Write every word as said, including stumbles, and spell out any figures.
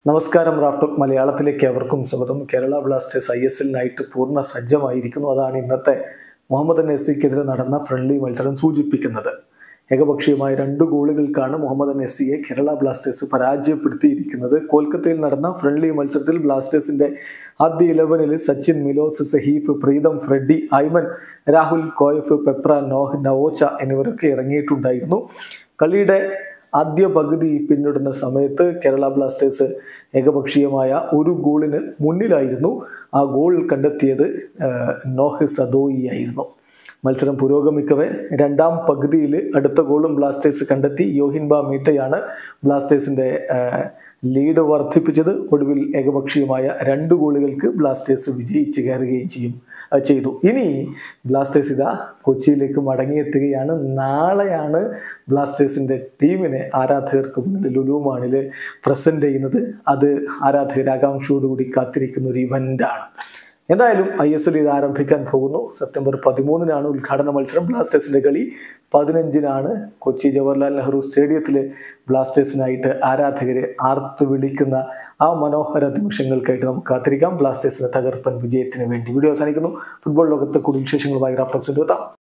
നമസ്കാരം. റാഫ്റ്റോക്ക് മലയാളത്തിലേക്ക് അവർക്കും സ്വാഗതം. കേരള ബ്ലാസ്റ്റേഴ്സ് ഐ എസ് എല്ലിനായിട്ട് പൂർണ്ണ സജ്ജമായിരിക്കുന്നു. അതാണ് ഇന്നത്തെ മുഹമ്മദ് നസിക്കെതിരെ നടന്ന ഫ്രണ്ട്ലി മത്സരം സൂചിപ്പിക്കുന്നത്. ഏകപക്ഷീയമായ രണ്ട് ഗോളുകൾക്കാണ് മുഹമ്മദ് നസിയെ കേരള ബ്ലാസ്റ്റേഴ്സ് പരാജയപ്പെടുത്തിയിരിക്കുന്നത്. കൊൽക്കത്തയിൽ നടന്ന ഫ്രണ്ട്ലി മത്സരത്തിൽ ബ്ലാസ്റ്റേഴ്സിന്റെ ആദ്യ ഇലവനിൽ Sachin, Milos, Saheef, Pritam, Freddy, Aimen, Rahul, Coeff, Peprah, Noah, Naocha എന്നിവരൊക്കെ ഇറങ്ങിയിട്ടുണ്ടായിരുന്നു. കളിയുടെ ആദ്യ പകുതി പിന്നിടുന്ന സമയത്ത് കേരള ബ്ലാസ്റ്റേഴ്സ് ഏകപക്ഷീയമായ ഒരു ഗോളിന് മുന്നിലായിരുന്നു. ആ ഗോൾ കണ്ടെത്തിയത് നോഹ് സദോയി ആയിരുന്നു. മത്സരം പുരോഗമിക്കവേ രണ്ടാം പകുതിയിൽ അടുത്ത ഗോളും ബ്ലാസ്റ്റേഴ്സ് കണ്ടെത്തി. യോഹിൻബ മീറ്റയാണ് ബ്ലാസ്റ്റേഴ്സിന്റെ ലീഡ് വർദ്ധിപ്പിച്ചത്. ഒടുവിൽ ഏകപക്ഷീയമായ രണ്ട് ഗോളുകൾക്ക് ബ്ലാസ്റ്റേഴ്സ് വിജയിച്ച് കയറുകയും ചെയ്യും ചെയ്തു. ഇനി ബ്ലാസ്റ്റേഴ്സ് ഇതാ കൊച്ചിയിലേക്ക് മടങ്ങിയെത്തുകയാണ്. നാളെയാണ് ബ്ലാസ്റ്റേഴ്സിന്റെ ടീമിനെ ആരാധകർക്ക് മുന്നിൽ ലുലു മാളിൽ പ്രസന്റ് ചെയ്യുന്നത്. അത് ആരാധകർ ആകാംക്ഷയോടുകൂടി കാത്തിരിക്കുന്ന ഒരു ഇവന്റാണ്. എന്തായാലും ഐ എസ് എൽ ഇത് ആരംഭിക്കാൻ പോകുന്നു. സെപ്റ്റംബർ പതിമൂന്നിനാണ് ഉദ്ഘാടന മത്സരം. ബ്ലാസ്റ്റേഴ്സിന്റെ കളി പതിനഞ്ചിനാണ് കൊച്ചി ജവഹർലാൽ നെഹ്റു സ്റ്റേഡിയത്തിൽ ബ്ലാസ്റ്റേഴ്സിനായിട്ട് ആരാധകരെ ആർത്ത് വിളിക്കുന്ന ആ മനോഹര നിമിഷങ്ങൾക്കായിട്ട് നമുക്ക് കാത്തിരിക്കാം. ബ്ലാസ്റ്റേഴ്സിന്റെ തകർപ്പൻ വിജയത്തിന് വേണ്ടി. വീഡിയോ അവസാനിക്കുന്നു. ഫുട്ബോൾ ലോകത്തെ കൂടുതൽ വിശേഷങ്ങളുമായി റാഫ്റ്റോക്സിൽ എത്താം.